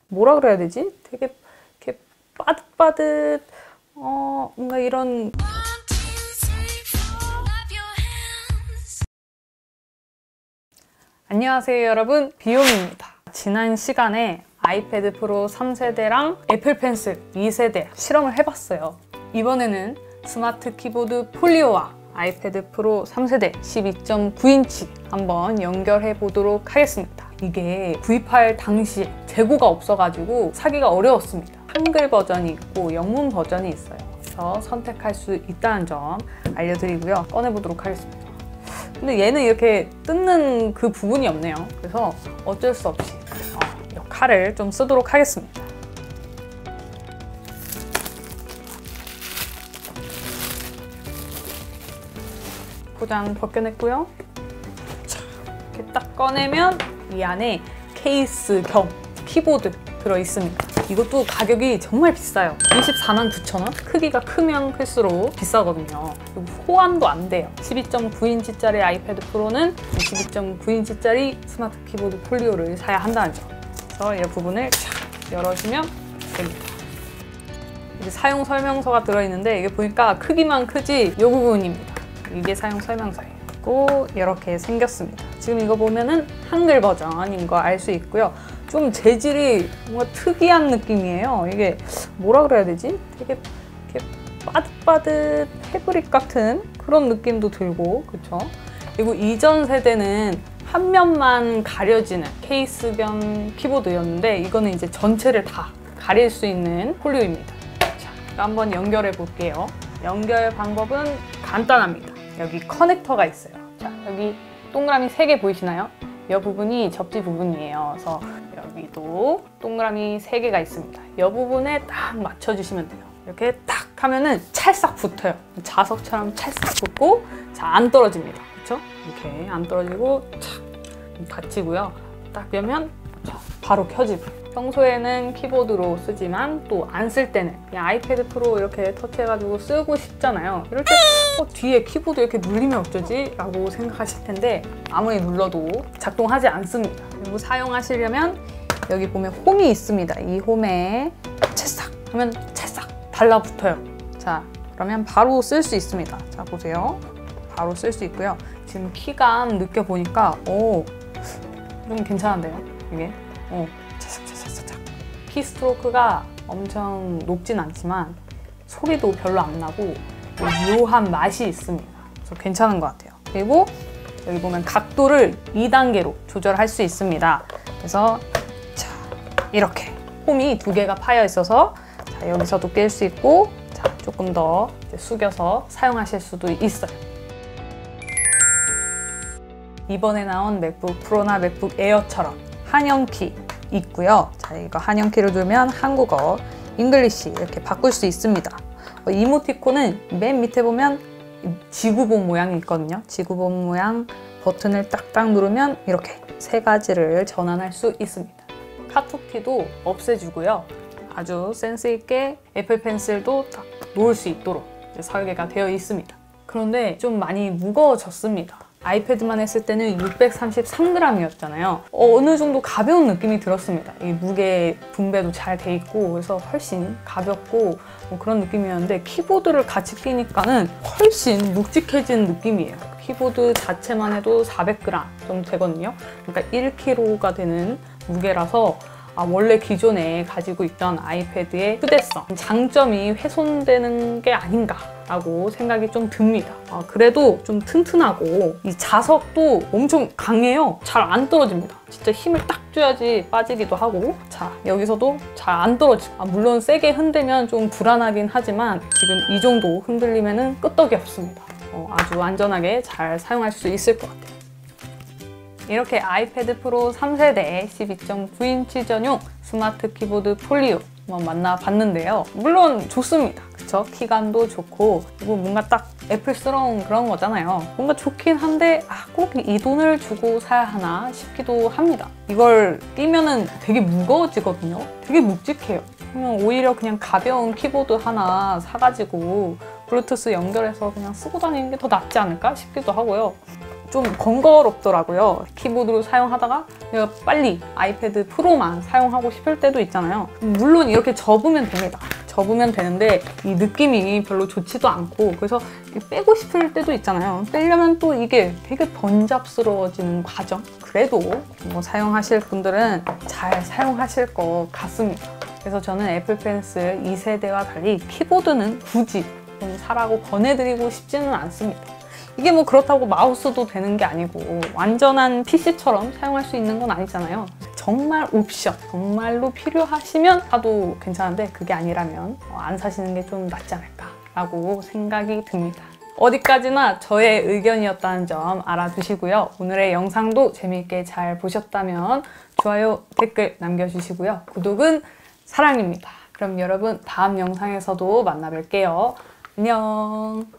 뭐라 그래야 되지? 되게 이렇게 빠듯빠듯 뭔가 이런. 안녕하세요 여러분, 비욤입니다. 지난 시간에 아이패드 프로 3세대랑 애플 펜슬 2세대 실험을 해봤어요. 이번에는 스마트 키보드 폴리오와 아이패드 프로 3세대 12.9인치 한번 연결해 보도록 하겠습니다. 이게 구입할 당시에 재고가 없어가지고 사기가 어려웠습니다. 한글 버전이 있고 영문 버전이 있어요. 그래서 선택할 수 있다는 점 알려드리고요. 꺼내보도록 하겠습니다. 근데 얘는 이렇게 뜯는 그 부분이 없네요. 그래서 어쩔 수 없이 이 칼을 좀 쓰도록 하겠습니다. 포장 벗겨냈고요. 자, 이렇게 딱 꺼내면 이 안에 케이스 겸 키보드 들어있습니다. 이것도 가격이 정말 비싸요. 249,000원? 크기가 크면 클수록 비싸거든요. 그리고 호환도 안 돼요. 12.9인치짜리 아이패드 프로는 12.9인치짜리 스마트 키보드 폴리오를 사야 한다는 점. 그래서 이 부분을 쫙 열어주면 됩니다. 이게 사용 설명서가 들어있는데 이게 보니까 크기만 크지 이 부분입니다. 이게 사용 설명서예요. 그리고 이렇게 생겼습니다. 지금 이거 보면은 한글 버전인 거 알 수 있고요. 좀 재질이 뭔가 특이한 느낌이에요. 이게 뭐라 그래야 되지? 되게 이렇게 빠듯빠듯 패브릭 같은 그런 느낌도 들고, 그쵸? 그리고 이전 세대는 한 면만 가려지는 케이스 겸 키보드였는데 이거는 이제 전체를 다 가릴 수 있는 폴리오입니다. 자, 한번 연결해 볼게요. 연결 방법은 간단합니다. 여기 커넥터가 있어요. 자, 여기 동그라미 3개 보이시나요? 이 부분이 접지 부분이에요. 그래서 여기도 동그라미 3개가 있습니다. 이 부분에 딱 맞춰주시면 돼요. 이렇게 딱 하면은 찰싹 붙어요. 자석처럼 찰싹 붙고, 자, 안 떨어집니다. 그렇죠? 이렇게 안 떨어지고 착 닫히고요. 딱 열면 바로 켜지고요. 평소에는 키보드로 쓰지만 또 안 쓸 때는 그냥 아이패드 프로 이렇게 터치해가지고 쓰고 싶잖아요. 이럴 때 뒤에 키보드 이렇게 눌리면 어쩌지? 라고 생각하실 텐데 아무리 눌러도 작동하지 않습니다. 그리고 사용하시려면 여기 보면 홈이 있습니다. 이 홈에 찰싹 하면 찰싹 달라붙어요. 자, 그러면 바로 쓸 수 있습니다. 자, 보세요. 바로 쓸 수 있고요. 지금 키감 느껴보니까 좀 괜찮은데요? 이게 차삭차삭차삭. 키 스트로크가 엄청 높진 않지만 소리도 별로 안 나고 묘한 맛이 있습니다. 그래서 괜찮은 것 같아요. 그리고 여기 보면 각도를 2단계로 조절할 수 있습니다. 그래서 자, 이렇게 홈이 2개가 파여 있어서 자, 여기서도 낄 수 있고, 자, 조금 더 숙여서 사용하실 수도 있어요. 이번에 나온 맥북 프로나 맥북 에어처럼 한영키 있고요. 자, 이거 한영키를 누르면 한국어, 잉글리시 이렇게 바꿀 수 있습니다. 이모티콘은 맨 밑에 보면 지구본 모양이 있거든요. 지구본 모양 버튼을 딱딱 누르면 이렇게 3가지를 전환할 수 있습니다. 카툭키도 없애주고요. 아주 센스 있게 애플 펜슬도 딱 놓을 수 있도록 설계가 되어 있습니다. 그런데 좀 많이 무거워졌습니다. 아이패드만 했을 때는 633g이었잖아요. 어느 정도 가벼운 느낌이 들었습니다. 이 무게 분배도 잘 돼 있고 그래서 훨씬 가볍고 그런 느낌이었는데 키보드를 같이 끼니까는 훨씬 묵직해진 느낌이에요. 키보드 자체만 해도 400g 정도 되거든요. 그러니까 1kg가 되는 무게라서 원래 기존에 가지고 있던 아이패드의 휴대성, 장점이 훼손되는 게 아닌가라고 생각이 좀 듭니다. 그래도 좀 튼튼하고 이 자석도 엄청 강해요. 잘 안 떨어집니다. 진짜 힘을 딱 줘야지 빠지기도 하고, 자, 여기서도 잘 안 떨어지고, 물론 세게 흔들면 좀 불안하긴 하지만 지금 이 정도 흔들리면 끄떡이 없습니다. 아주 안전하게 잘 사용할 수 있을 것 같아요. 이렇게 아이패드 프로 3세대 12.9인치 전용 스마트 키보드 폴리오 한번 만나봤는데요. 물론 좋습니다. 그쵸? 키감도 좋고, 그리고 뭔가 딱 애플스러운 그런 거잖아요. 뭔가 좋긴 한데 꼭 이 돈을 주고 사야 하나 싶기도 합니다. 이걸 끼면은 되게 무거워지거든요. 되게 묵직해요. 그러면 오히려 그냥 가벼운 키보드 하나 사가지고 블루투스 연결해서 그냥 쓰고 다니는 게 더 낫지 않을까 싶기도 하고요. 좀 번거롭더라고요. 키보드로 사용하다가 내가 빨리 아이패드 프로만 사용하고 싶을 때도 있잖아요. 물론 이렇게 접으면 됩니다. 접으면 되는데 이 느낌이 별로 좋지도 않고, 그래서 빼고 싶을 때도 있잖아요. 빼려면 또 이게 되게 번잡스러워지는 과정. 그래도 뭐 사용하실 분들은 잘 사용하실 것 같습니다. 그래서 저는 애플 펜슬 2세대와 달리 키보드는 굳이 좀 사라고 권해드리고 싶지는 않습니다. 이게 뭐 그렇다고 마우스도 되는 게 아니고 완전한 PC처럼 사용할 수 있는 건 아니잖아요. 정말 옵션, 정말로 필요하시면 사도 괜찮은데 그게 아니라면 안 사시는 게 좀 낫지 않을까라고 생각이 듭니다. 어디까지나 저의 의견이었다는 점 알아두시고요. 오늘의 영상도 재미있게 잘 보셨다면 좋아요, 댓글 남겨주시고요. 구독은 사랑입니다. 그럼 여러분 다음 영상에서도 만나 뵐게요. 안녕.